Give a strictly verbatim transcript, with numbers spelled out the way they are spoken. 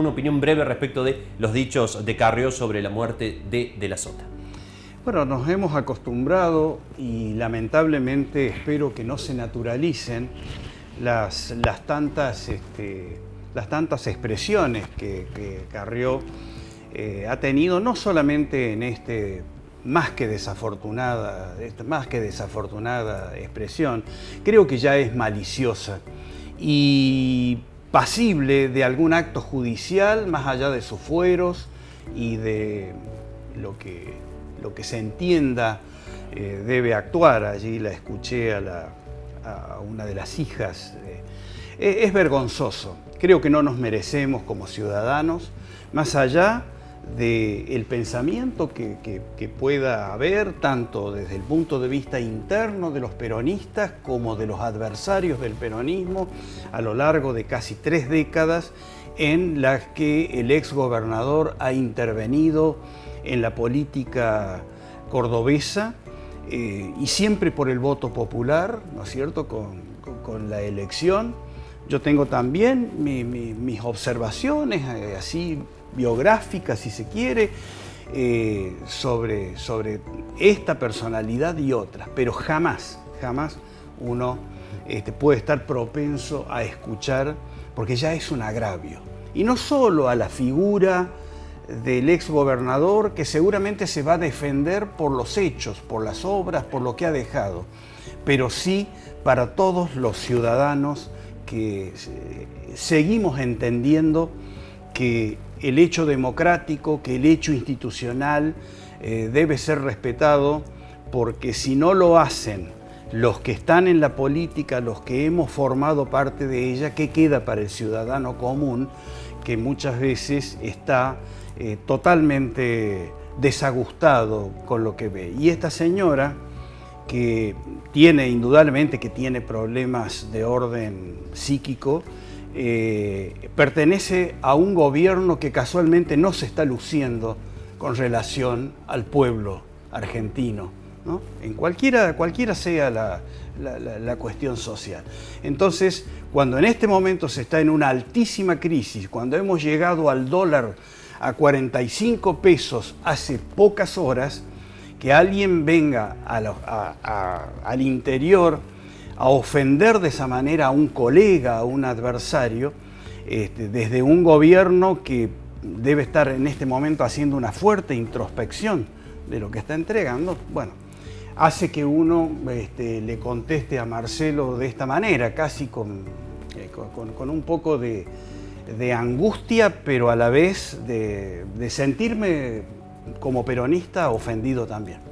una opinión breve respecto de los dichos de Carrió sobre la muerte de De la Sota. Bueno, nos hemos acostumbrado y lamentablemente espero que no se naturalicen las, las, tantas, este, las tantas expresiones que, que Carrió eh, ha tenido, no solamente en este más que desafortunada, más que desafortunada expresión, creo que ya es maliciosa y pasible de algún acto judicial, más allá de sus fueros y de lo que, lo que se entienda eh, debe actuar. Allí la escuché a, la, a una de las hijas. Eh, es vergonzoso. Creo que no nos merecemos como ciudadanos, más allá del pensamiento que, que, que pueda haber, tanto desde el punto de vista interno de los peronistas como de los adversarios del peronismo a lo largo de casi tres décadas en las que el exgobernador ha intervenido en la política cordobesa eh, y siempre por el voto popular, ¿no es cierto?, con, con, con la elección. Yo tengo también mi, mi, mis observaciones eh, así biográficas, si se quiere, eh, sobre, sobre esta personalidad y otras, pero jamás, jamás uno este, puede estar propenso a escuchar, porque ya es un agravio. Y no solo a la figura del exgobernador, que seguramente se va a defender por los hechos, por las obras, por lo que ha dejado, pero sí para todos los ciudadanos que seguimos entendiendo que el hecho democrático, que el hecho institucional eh, debe ser respetado, porque si no lo hacen los que están en la política, los que hemos formado parte de ella, ¿qué queda para el ciudadano común que muchas veces está eh, totalmente desagustado con lo que ve? Y esta señora, que tiene indudablemente que tiene problemas de orden psíquico, Eh, pertenece a un gobierno que casualmente no se está luciendo con relación al pueblo argentino, ¿no? En cualquiera, cualquiera sea la, la, la, la cuestión social. Entonces, cuando en este momento se está en una altísima crisis, cuando hemos llegado al dólar a cuarenta y cinco pesos hace pocas horas, que alguien venga a la, a, a, al interior a ofender de esa manera a un colega, a un adversario, este, desde un gobierno que debe estar en este momento haciendo una fuerte introspección de lo que está entregando, bueno, hace que uno este, le conteste a Marcelo de esta manera, casi con, eh, con, con un poco de, de angustia, pero a la vez de, de sentirme como peronista ofendido también.